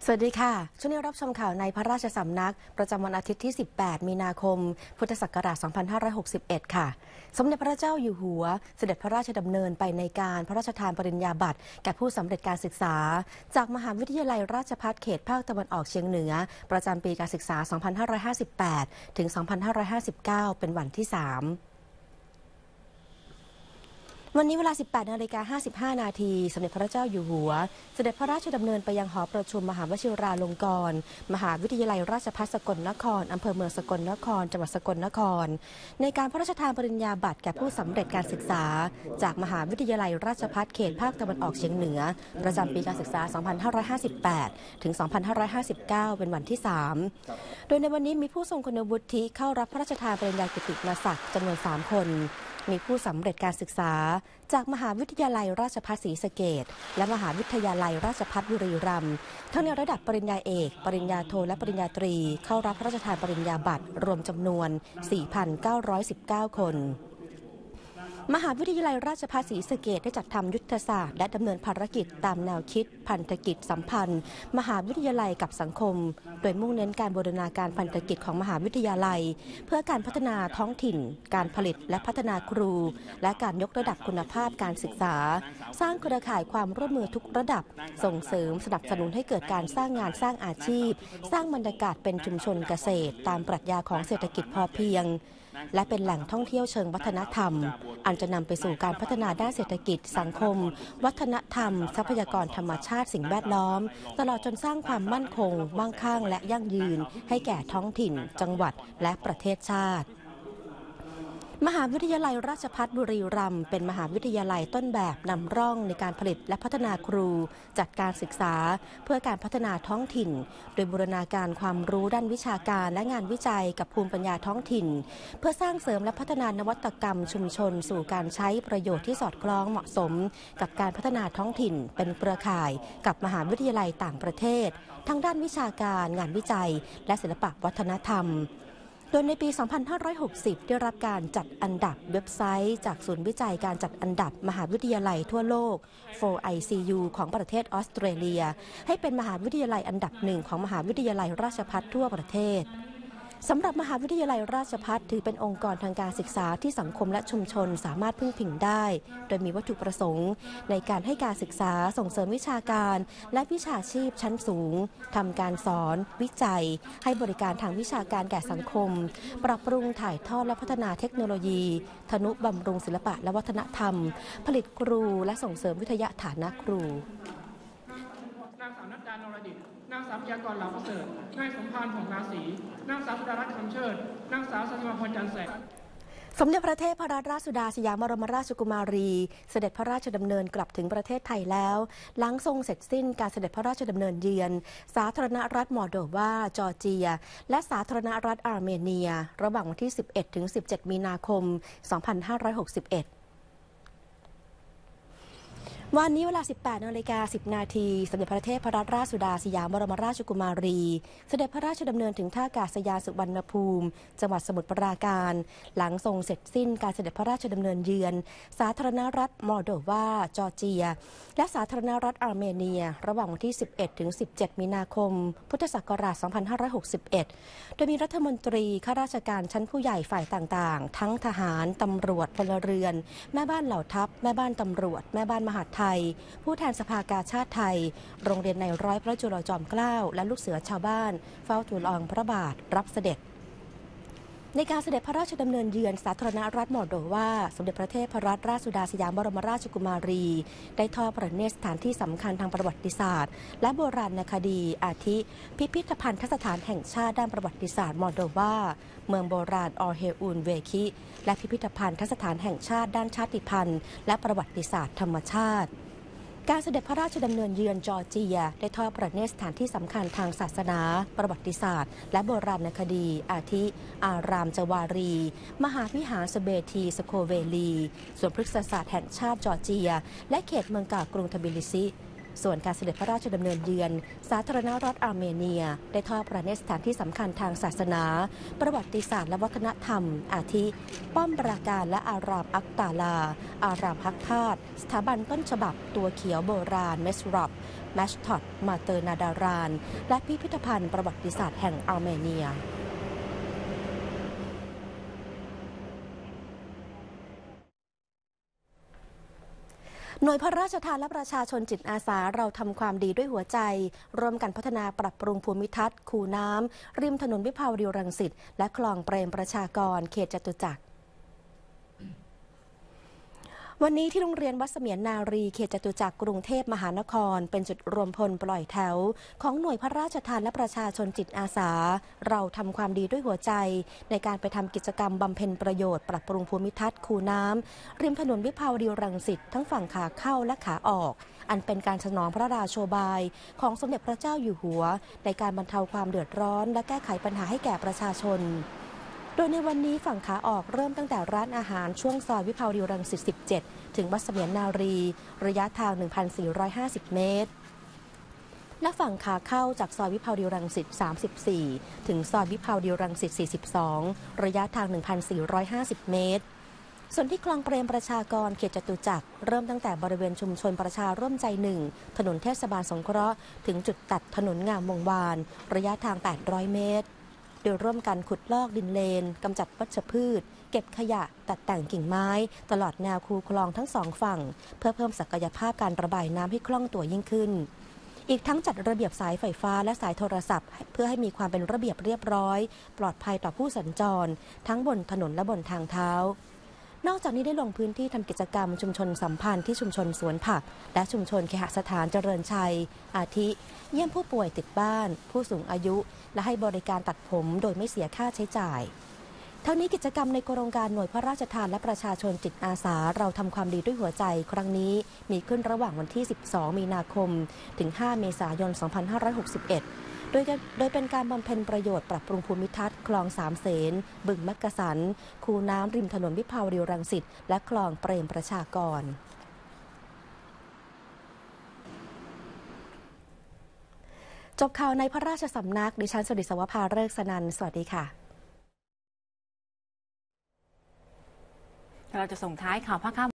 สวัสดีค่ะช่วงนี้รับชมข่าวในพระราชสำนักประจำวันอาทิตย์ที่ 18 มีนาคม พุทธศักราช 2561 ค่ะ สมเด็จพระเจ้าอยู่หัวเสด็จพระราชดำเนินไปในการพระราชทานปริญญาบัตรแก่ผู้สำเร็จการศึกษาจากมหาวิทยาลัยราชภัฏเขตภาคตะวันออกเฉียงเหนือประจำปีการศึกษา 2558 ถึง 2559 เป็นวันที่ 3วันนี้เวลา 18:55 นาทีสมเด็จพระเจ้าอยู่หัวเสด็จพระราชดำเนินไปยังหอประชุมมหาวชิราลงกรณ์มหาวิทยาลัยราชภัฏสกลนครอำเภอเมืองสกลนครจังหวัดสกลนครในการพระราชทานปริญญาบัตรแก่ผู้สำเร็จการศึกษาจากมหาวิทยาลัยราชภัฏเขตภาคตะวันออกเฉียงเหนือประจำปีการศึกษา 2558 ถึง 2559 เป็นวันที่ 3 โดยในวันนี้มีผู้ทรงคุณวุฒิเข้ารับพระราชทานปริญญากิตติมศักดิ์จำนวน 3 คนมีผู้สำเร็จการศึกษาจากมหาวิทยาลัยราชภัฏศรีสะเกษและมหาวิทยาลัยราชภัฏบุรีรัมย์ทั้งในระดับปริญญาเอกปริญญาโทและปริญญาตรีเข้ารับพระราชทานปริญญาบัตรรวมจำนวน 4,919 คนมหาวิทยาลัยราชภัฏศรีสะเกษได้จัดทำยุทธศาสตร์และดำเนินภารกิจตามแนวคิดพันธกิจสัมพันธ์มหาวิทยาลัยกับสังคมโดยมุ่งเน้นการบูรณาการพันธกิจของมหาวิทยาลัยเพื่อการพัฒนาท้องถิ่นการผลิตและพัฒนาครูและการยกระดับคุณภาพการศึกษาสร้างเครือข่ายความร่วมมือทุกระดับส่งเสริมสนับสนุนให้เกิดการสร้างงานสร้างอาชีพสร้างบรรยากาศเป็นชุมชนเกษตรตามปรัชญาของเศรษฐกิจพอเพียงและเป็นแหล่งท่องเที่ยวเชิงวัฒนธรรมอันจะนำไปสู่การพัฒนาด้านเศรษฐกิจสังคมวัฒนธรรมทรัพยากรธรรมชาติสิ่งแวดล้อมตลอดจนสร้างความมั่นคงมั่งคั่งและยั่งยืนให้แก่ท้องถิ่นจังหวัดและประเทศชาติมหาวิทยาลัยราชภัฏบุรีรัมย์เป็นมหาวิทยาลัยต้นแบบนำร่องในการผลิตและพัฒนาครูจัดการศึกษาเพื่อการพัฒนาท้องถิ่นโดยบูรณาการความรู้ด้านวิชาการและงานวิจัยกับภูมิปัญญาท้องถิ่นเพื่อสร้างเสริมและพัฒนานวัตกรรมชุมชนสู่การใช้ประโยชน์ที่สอดคล้องเหมาะสมกับการพัฒนาท้องถิ่นเป็นเครือข่ายกับมหาวิทยาลัยต่างประเทศทั้งด้านวิชาการงานวิจัยและศิลปวัฒนธรรมโดยในปี 2560 ได้รับการจัดอันดับเว็บไซต์จากศูนย์วิจัยการจัดอันดับมหาวิทยาลัยทั่วโลก 4ICU ของประเทศออสเตรเลียให้เป็นมหาวิทยาลัยอันดับหนึ่งของมหาวิทยาลัยราชภัฏทั่วประเทศสำหรับมหาวิทยาลัยราชภัฏถือเป็นองค์กรทางการศึกษาที่สังคมและชุมชนสามารถพึ่งพิงได้โดยมีวัตถุประสงค์ในการให้การศึกษาส่งเสริมวิชาการและวิชาชีพชั้นสูงทำการสอนวิจัยให้บริการทางวิชาการแก่สังคมปรับปรุงถ่ายทอดและพัฒนาเทคโนโลยีทนุบำรุงศิลปะและวัฒนธรรมผลิตครูและส่งเสริมวิทยาฐานะครูนางสาวนัดดานรดิตนางสาวพยากรเหล่าประเสริฐนายสมภารของราศีนางสาวสุดารัตน์คำเชิดนางสาวสัญญาพรจันทร์แสงสมเด็จพระเทพรัตนราชสุดาสยามบรมราชกุมารีเสด็จพระราชดำเนินกลับถึงประเทศไทยแล้วหลังทรงเสร็จสิ้นการเสด็จพระราชดำเนินเยือนสาธารณรัฐมอลโดวาจอร์เจียและสาธารณรัฐอาร์เมเนียระหว่างวันที่ 11 ถึง 17 มีนาคม 2561วันนี้เวลา 18:10 นาทีสมเด็จพระเทพรัตนราชสุดาสยามบรมราชกุมารีเสด็จพระราชดำเนินถึงท่าอากาศยานสุวรรณภูมิจังหวัดสมุทรปราการหลังทรงเสร็จสิ้นการเสด็จพระราชดำเนินเยือนสาธารณรัฐมอลโดวาจอร์เจียและสาธารณรัฐอาร์เมเนียระหว่างวันที่ 11 ถึง 17 มีนาคม พุทธศักราช 2561 โดยมีรัฐมนตรีข้าราชการชั้นผู้ใหญ่ฝ่ายต่างๆทั้งทหารตำรวจพลเรือนแม่บ้านเหล่าทัพแม่บ้านตำรวจแม่บ้านมหาดไทยผู้แทนสภากาชาติไทยโรงเรียนในร้อยพระจุลจอมเกล้าและลูกเสือชาวบ้านเฝ้าทูลละอองพระบาทรับเสด็จในการเสด็จพระราชดำเนินเยือนสาธารณรัฐมอลโดวาสมเด็จพระเทพรัตนราชสุดาสยามบรมราชกุมารีได้ทอดพระเนตรสถานที่สำคัญทางประวัติศาสตร์และโบราณคดีอาทิพิพิธภัณฑสถานแห่งชาติด้านประวัติศาสตร์มอลโดวาเมืองโบราณออเฮอูนเวคิและพิพิธภัณฑสถานแห่งชาติด้านชาติพันธุ์และประวัติศาสตร์ธรรมชาติการเสด็จพระราชดำเนินเยือนจอร์เจียได้ทอดพระเนตรสถานที่สำคัญทางศาสนาประวัติศาสตร์และโบราณคดีอาทิอารามจวารีมหาวิหารสเบทีสโคเวลีสวนพฤกษศาสตร์แห่งชาติจอร์เจียและเขตเมืองเก่ากรุงทบิลิซีส่วนการเสด็จพระราชดำเนินเยือนสาธารณรัฐอาร์เมเนียได้ทอดพระเนตรสถานที่สำคัญทางศาสนาประวัติศาสตร์และวัฒนธรรมอาทิป้อมปราการและอารามอักตาลาอารามฮักพาดสถาบันต้นฉบับตัวเขียวโบราณเมสรอบแมชทอดมาเตอร์นาดารานและพิพิธภัณฑ์ประวัติศาสตร์แห่งอาร์เมเนียหน่วยพระราชทานและประชาชนจิตอาสาเราทำความดีด้วยหัวใจร่วมกันพัฒนาปรับปรุงภูมิทัศน์คูน้ำริมถนนวิภาวดีรังสิตและคลองเปรมประชากรเขตจตุจักรวันนี้ที่โรงเรียนวัดเสมียนนารีเขตจตุจักรกรุงเทพมหานครเป็นจุดรวมพลปล่อยแถวของหน่วยพระราชทานและประชาชนจิตอาสาเราทำความดีด้วยหัวใจในการไปทำกิจกรรมบำเพ็ญประโยชน์ปรับปรุงภูมิทัศน์คูน้ำริมถนนวิภาวดีรังสิตทั้งฝั่งขาเข้าและขาออกอันเป็นการสนองพระราโชบายของสมเด็จพระเจ้าอยู่หัวในการบรรเทาความเดือดร้อนและแก้ไขปัญหาให้แก่ประชาชนโดยในวันนี้ฝั่งขาออกเริ่มตั้งแต่ร้านอาหารช่วงซอยวิภาวดีรังสิต 17 ถึงวัดเสมียนนารีระยะทาง 1,450 เมตรและฝั่งขาเข้าจากซอยวิภาวดีรังสิต 34 ถึงซอยวิภาวดีรังสิต 42 ระยะทาง 1,450 เมตรส่วนที่คลองเปรมประชากรเขตจตุจักรเริ่มตั้งแต่บริเวณชุมชนประชาร่วมใจ1ถนนเทศบาลสงเคราะห์ถึงจุดตัดถนนงามวงวานระยะทาง 800 เมตรโดยร่วมกันขุดลอกดินเลนกำจัดวัชพืชเก็บขยะตัดแต่งกิ่งไม้ตลอดแนวคูคลองทั้งสองฝั่งเพื่อเพิ่มศักยภาพการระบายน้ำให้คล่องตัวยิ่งขึ้นอีกทั้งจัดระเบียบสายไฟฟ้าและสายโทรศัพท์เพื่อให้มีความเป็นระเบียบเรียบร้อยปลอดภัยต่อผู้สัญจรทั้งบนถนนและบนทางเท้านอกจากนี้ได้ลงพื้นที่ทำกิจกรรมชุมชนสัมพันธ์ที่ชุมชนสวนผักและชุมชนเคหสถานเจริญชัยอาทิเยี่ยมผู้ป่วยติดบ้านผู้สูงอายุและให้บริการตัดผมโดยไม่เสียค่าใช้จ่ายทั้งนี้กิจกรรมในโครงการหน่วยพระราชทานและประชาชนจิตอาสาเราทำความดีด้วยหัวใจครั้งนี้มีขึ้นระหว่างวันที่ 12 มีนาคมถึง 5 เมษายน 2561โดยเป็นการบำเพ็ญประโยชน์ปรับปรุงภูมิทัศน์คลองสามเสนบึงมักกะสันคูน้ำริมถนนวิภาวดีรังสิตและคลองเปรมประชากรจบข่าวในพระราชสำนักดิฉันสุริศวภาฤกษ์สนันท์สวัสดีค่ะเราจะส่งท้ายข่าวภาคค่ำ